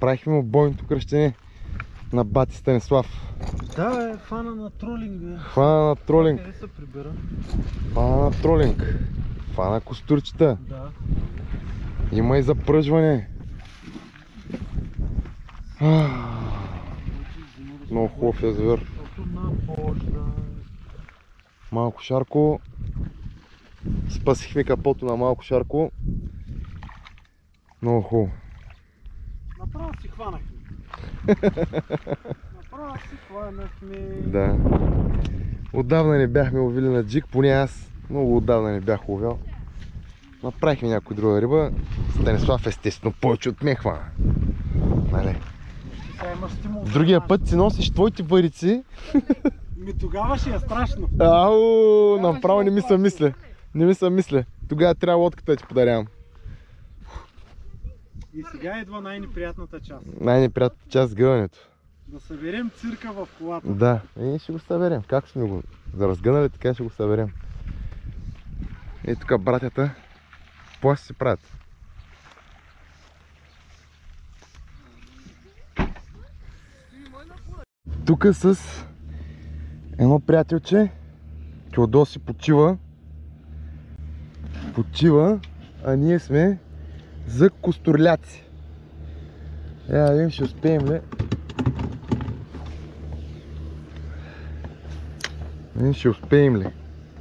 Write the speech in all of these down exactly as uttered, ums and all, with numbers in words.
Направихме му бойното кръщене на бати Станислав. Да, е фана на тролинг. Фана на тролинг. Къде се прибира? Фана на тролинг. Фана костурчета. Да. Има и запръжване. Много хубав язовир. Малко Шарко. Спасихме капото на Малко Шарко. Много хубаво. Направо си хванахме. Направо си хванахме. Да. Отдавна не бяхме ловили на джик, поне аз много отдавна не бях ловял. Направихме някой друга риба. Станислав естествено повече от мен хвана. Нали? Другия път си носиш твоите варици. Ми тогава ще е страшно. Ау, направо не ми се мисля. Не ми се мисля. Тогава трябва лодката да ти подарявам. И сега идва най-неприятната част. Най-неприятната част, гъването. Да съберем цирка в колата. Да, и ще го съберем. Как сме го заразгънали, така ще го съберем. И тук братята, какво ще си правят? Тук с едно приятелче, Теодоси почива. Почива, а ние сме за костурляци. Я да видим, ще успеем ли? Видим, ще успеем ли?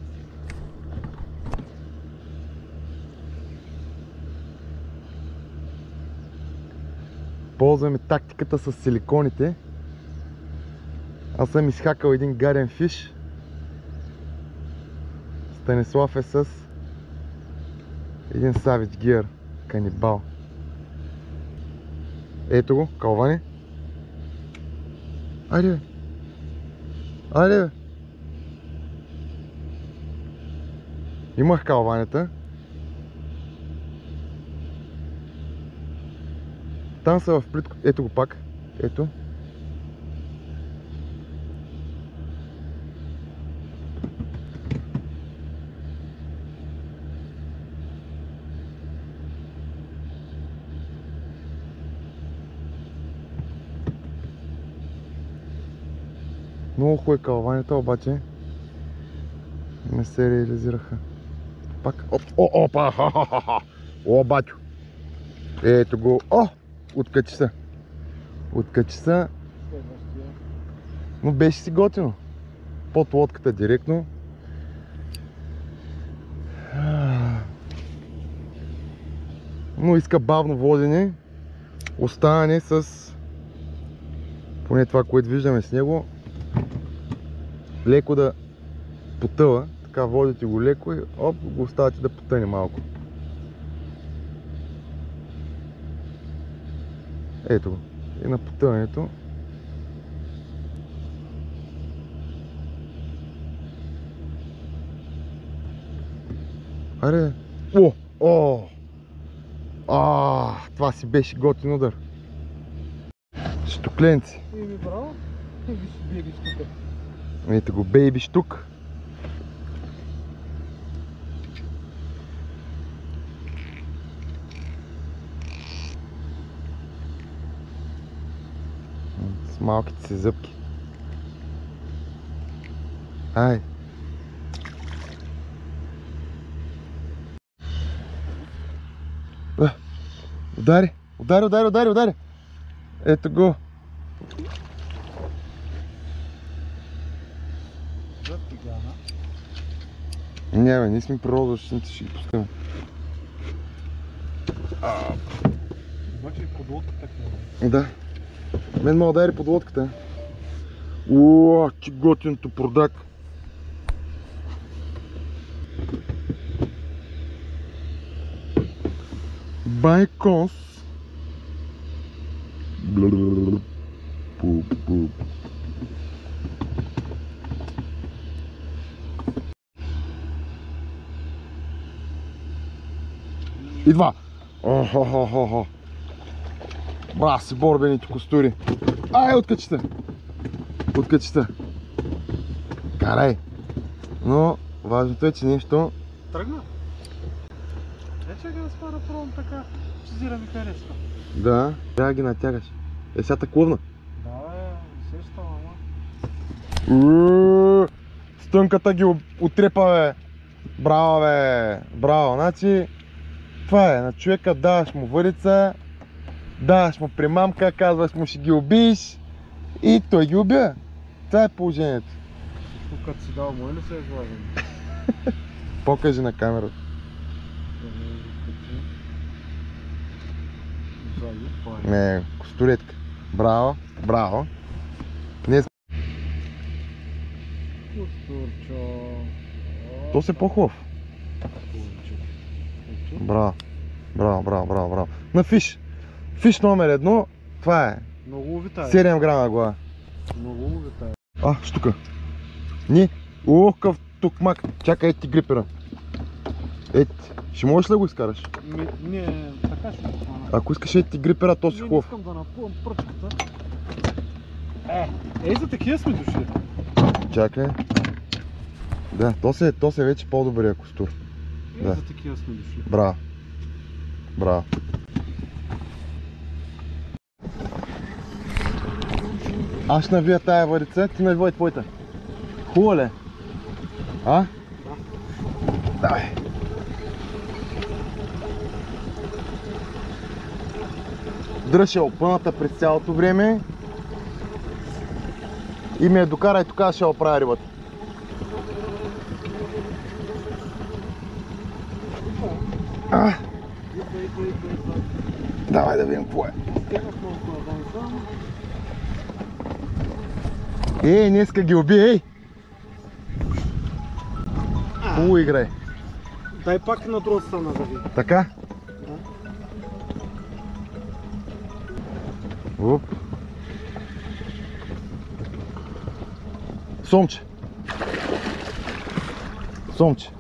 Ползваме тактиката с силиконите. Аз съм изхакал един гаден фиш. Станислав е с един Savage Gear канибал. Ето го, калване. Айде бе. Айде бе. Имах калванета. Там са в плитко. Ето го пак. Ето. Много хубави калванета, обаче не се реализираха. Пак. Оп, о, опа, ха-ха-ха. О, батю. Ето го. О, откачи се. Откачи се. Но беше си готино. Под лодката директно. Но иска бавно водене. Оставане с поне това, което виждаме с него. Леко да потъва, така водите го леко и оп, го оставате да потъне малко. Ето го. И на потъването аре! О! О! А, това си беше готин удар. Штукленци. Еми браво. Бейби штука. Ето го, бейби штук. С малките си зъбки. Ай! А, удари! Удари, удари, удари, удари! Ето го! Не, бе, ние сме природозащитници, ще ги пускаме. Обаче и под лодката е. Да. Мен ма удари под лодката. Ууу, че готиното продак. Байконс. Пуп, пуп. Идва! Охо-хо-хо-хо! Бра си борбените костури! Ай, откачи се! Откачи се! Карай! Но важното е, че нещо... Тръгна? чакай да спара пробвам така, че зира ми харесва. Да, трябва да ги натягаш. Е, сега таковна. Да, бе, усещам, ама. Стънката ги отрепа, бе. Браво, бе. Браво. Значи, това е. На човека даваш му въдица, даваш му примамка, казваш му ще ги убиеш и той ги убива. Това е положението. Тук като си дал мой, не се е излагам. Покажи на камерата. Не, костуретка. Браво, браво. Днес... Костурчо. То се по-хубав. Браво, браво, браво, браво, браво. На фиш. Фиш номер едно, това е. Много увитае. седем грама глава. Много увитае. А, штука. Ни. Ох, къв тукмак. Чакай, ти грипера. Ети, ще можеш ли да го изкараш? Ми, не, така ще го хвана. Ако искаш ети ти грипера, то си Не, хубав. не искам да напълвам пръчката. Е, ей за такива сме дошли. Чакай. Да, то се, то се вече по-добрия костур. Ей Да. за такива сме дошли. Браво. Браво. Аз ще навия тая въдица, ти навивай твоята. Хубаво ли? А? Да. Давай. Дръж я опъната през цялото време и ме я докарай тук, ще я оправя рибата. А? Давай да видим какво е. Ей, днеска ги уби, ей! Хубаво играй. Дай пак на друга страна да видим. Така? Оп. Сомче. Сомче.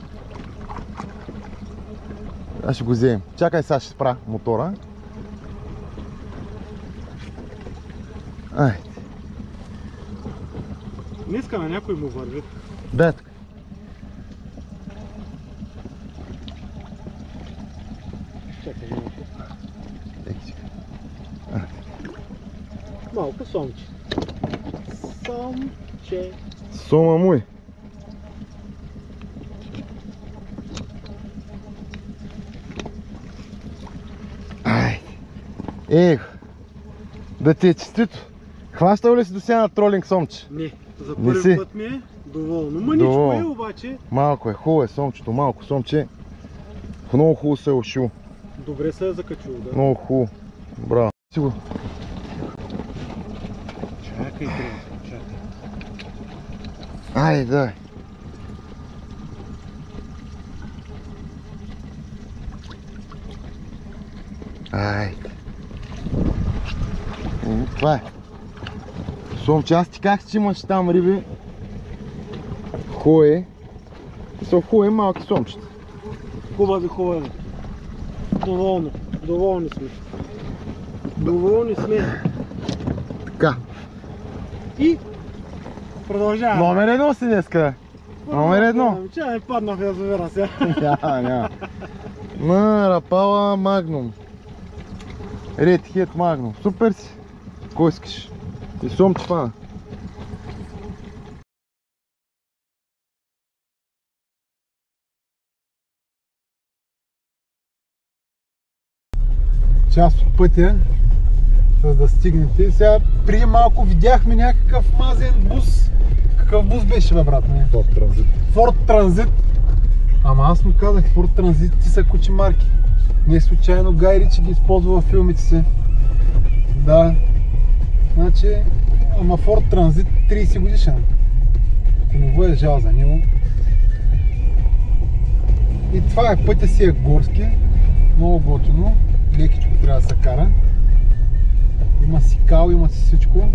Аз ще го вземем. Чакай, сега ще спра мотора. Ай. Днеска на някой му върви. Дай така. Чакай малко. Еки, чакай. Малко сомче. Сомче. Сома мой. Ай. Ех. Да ти е честито. Хващал ли си до сега на тролинг, Сомче? Не, за Не първи си. път ми е доволно. Мъничко Доволно. е обаче. Малко е, хубаво е Сомчето, малко Сомче. Много хубаво се е ушил. Добре се е закачил, да. Много хубаво. Браво. Си го. Чакай, приятел, чакай. Айде, дай. Айде. Еми, това е. Сомче, аз ти казах, че имаш там риби. Хубави. Са хубави малки сомчета. Хубави, хубави. Доволно, доволни сме. Доволни сме. Така. И продължаваме. Номер едно си днеска. Номер едно. Че ми паднах в язовира сега. Няма, няма. На Рапала Магнум. Red Head Magnum. Супер си. Кой искаш? И Сомче фана. Част от пътя, за да стигнете. Сега преди малко видяхме някакъв мазен бус. Какъв бус беше, бе, брат? Форд Транзит. Форд Транзит. Ама аз му казах, Форд Транзит ти са кучи марки. Не случайно Гай Ричи ги използва във филмите си. Да. Значи, ама Форд Транзит трийсет годишен. Ако не го е жал за него. И това е, пътя си е горски. Много готино. Лекичко трябва да се кара. Има си кал, има си всичко.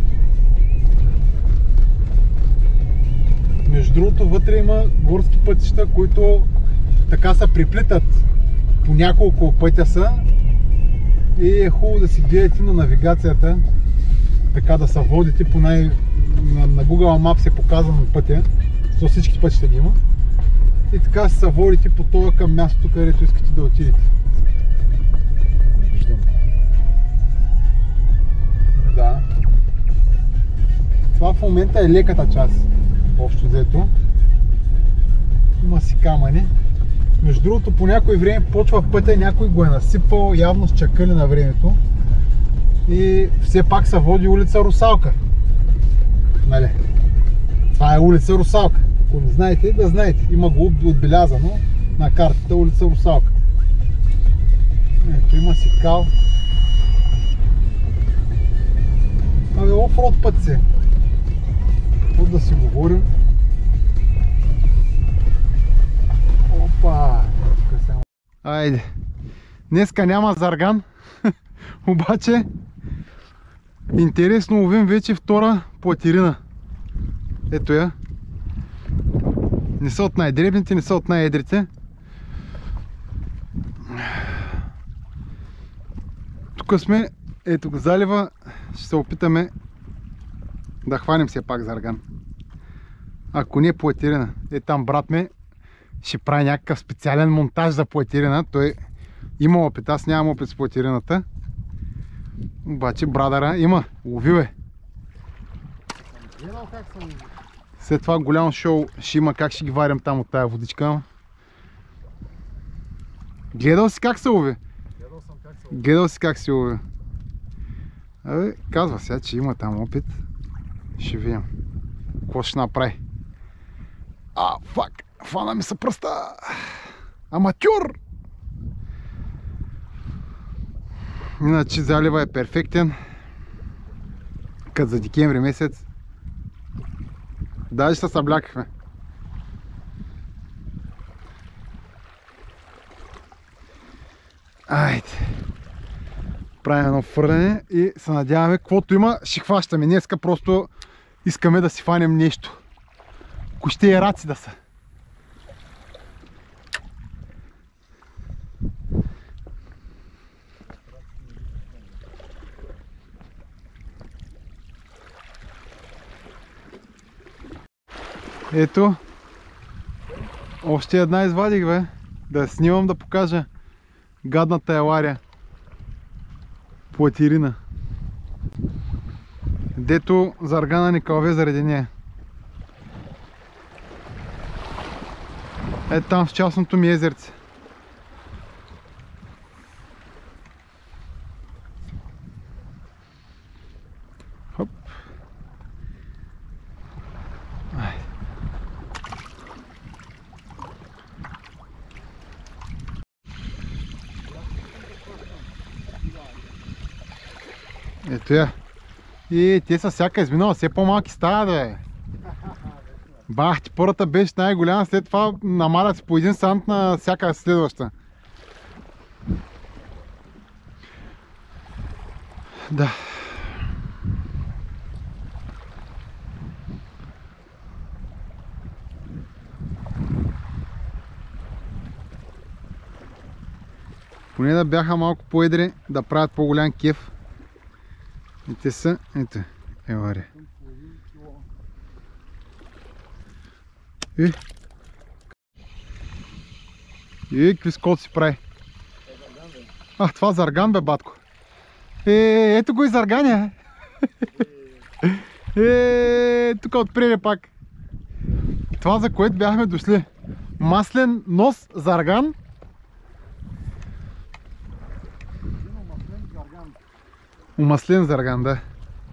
Между другото, вътре има горски пътища, които така се приплитат по няколко пътя са. И е хубаво да си гледате на навигацията, така да се водите по най... на, на Google Maps е показано пътя, so всички пътища ги има. И така се водите по това към мястото, където искате да отидете. Виждам. Да. Това в момента е леката част, общо взето. Има си камъни. Между другото, по някое време почва пътя, някой го е насипвал, явно с чакъли на времето. И все пак се води улица Русалка. Нали? Това е улица Русалка. Ако не знаете, да знаете. Има го отбелязано на картата улица Русалка. Ето, има си кал. Абе, офроуд път си. Тук да си говорим. Опа! Айде. Днеска няма зарган. Обаче интересно ловим вече втора платирина. Ето я. Не са от най-дребните, не са от най-едрите. Тук сме, ето го залива. Ще се опитаме да хванем все пак зарган. Ако не е платирина. Е, там брат ме ще прави някакъв специален монтаж за платирина. Той има опит, аз нямам опит с платирината. Обаче брадъра има, лови бе. След това голямо шоу ще има как ще ги варим там от тая водичка. Гледал си как се лови? Гледал съм как се лови. Гледал си как се лови. Абе, казва сега, че има там опит. Ще видим. Какво ще направи? А, фак! Фана ми се пръста! Аматюр! Иначе залива е перфектен. Като за декември месец. Даже се съблякахме. Айде. Правим едно фърляне и се надяваме, каквото има, ще хващаме. Днеска просто искаме да си фанем нещо. Ако ще е раци да са. Ето, още една извадих бе, да снимам да покажа гадната елария, платирина, дето заргана ни кълве заради нея. Ето там в частното ми езерце. Хоп. Ето я. И те са всяка изминала, все по-малки стават, бе. Бах, ти първата беше най-голяма, след това намалят си по един сант на всяка следваща. Да. Поне да бяха малко по-едри, да правят по-голям кеф. И те са, ето, елари. И, и какви скот си прави? А, това зарган бе, батко. Е, ето го и зарганя. Е, тук отпреде пак. Това, за което бяхме дошли. Маслен нос зарган. Умаслен зарган, да.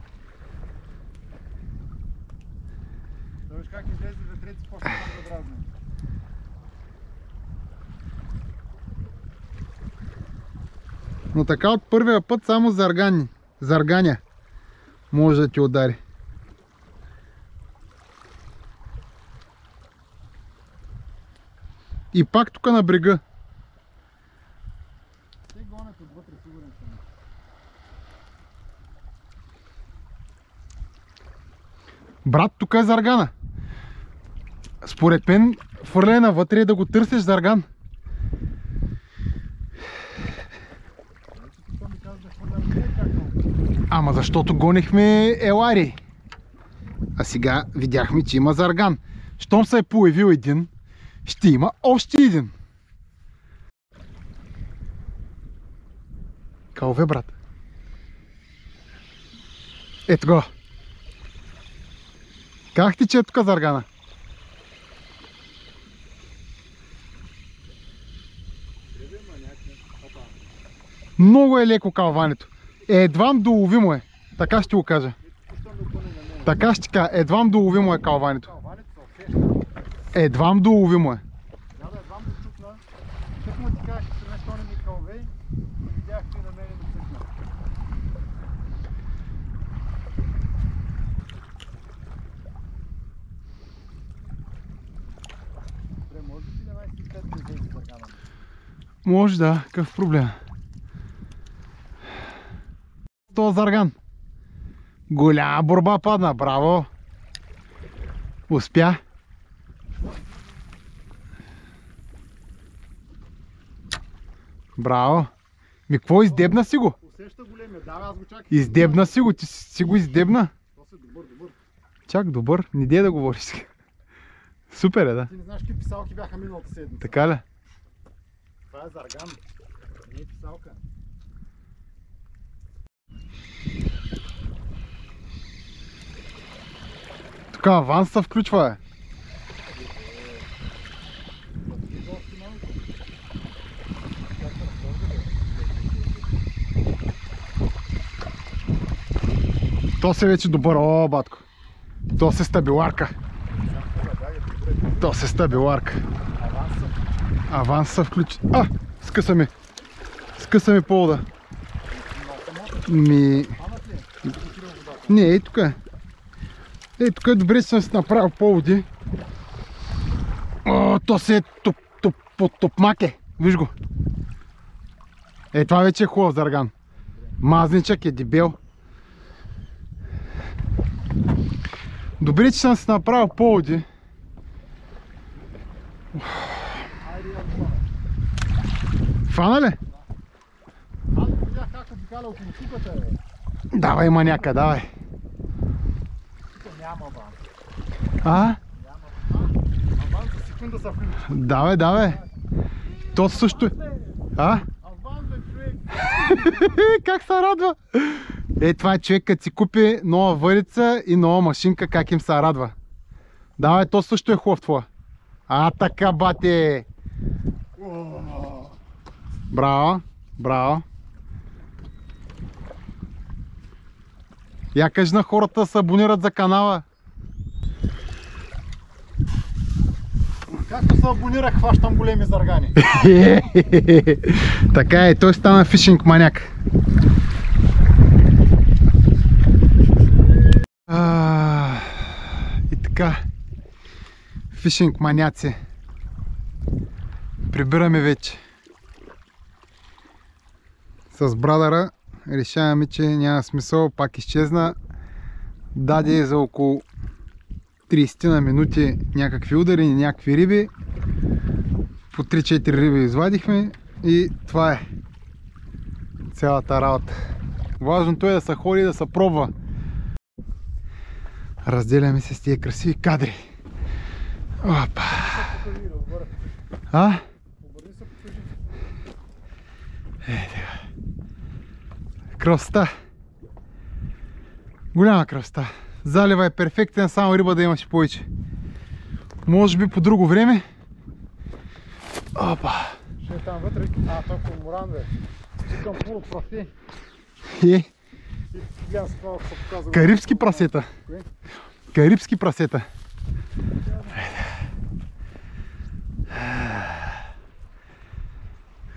Да виж как излезе ветрец и почва да дразни. Но така от първия път само заргани, зарганя може да ти удари. И пак тук на брега. Те гонят отвътре, сигурен съм. Брат, тук е заргана. Според мен фърляне навътре е да го търсиш зарган. Ама защото гонихме елари. А сега видяхме, че има зарган. Щом се е появил един, ще има още един. Калове, брат. Ето го. Как ти че е тук заргана? Много е леко калването. Едвам доловимо е. Така ще го кажа. Така ще кажа. Едвам доловимо е калването. Едвам доловимо е. Да, да, едвам го чукна. Как му ти кажеш, че нещо не ми калвей, видях и на мене ми цъкна. Добре, може ли ти седемнайсет и пет да излезе заргана? Може да, какъв проблем. То зарган. Голяма борба падна, браво. Успя. Браво. Ми какво, издебна си го? Усеща големия, да, аз го чакам. Издебна си го, ти си го издебна. То си добър, добър. Чак, добър, не дей да говориш сега. Супер е, да. Ти не знаеш какви писалки бяха миналата седмица. Така ли? Това е зарган. Не е писалка. Тук аванс се включва, е. То се вече добър, о, батко. То се стабиларка. То се стабиларка. Аванс се включи. А, скъса ми. Скъса ми повода. Ми... Не, ей тук е. Ей тук е, добре, че съм си направил поводи. О, то се е топ, топ, топ, топмаке. Виж го. Е, това вече е хубав зарган. Мазничък е дебел. Добре, че съм си направил поводи. Фана ли? Аз го видях как обикаля около чуката, бе. Давай, маняка, давай. Тук няма аванс. А? Няма аванс за секунда се включи. Давай, давай. То също е. А? Аванс, бе, човек. Как се радва? Е, това е човек, като си купи нова въдица и нова машинка, как им се радва. Давай, то също е хубав твоя. А, така, бате! Браво, браво. Я кажи на хората да се абонират за канала. Както се абонирах, хващам големи заргани. Така е, той стана фишинг маняк. А, и така, фишинг маняци. Прибираме вече. С брадъра решаваме, че няма смисъл, пак изчезна. Даде за около трийсет на минути някакви удари, някакви риби. По три-четири риби извадихме и това е цялата работа. Важното е да се ходи и да се пробва. Разделяме се с тия красиви кадри. Опа! А? Е, така. Красота. Голяма красота. Залива е перфектен, само риба да имаше повече. Може би по друго време. Опа! Ще е там вътре. А, той е корморан, бе. Чукам пуло прасе. Е, Гледам с това, ако се показва. карибски прасета. Кое? Карибски прасета.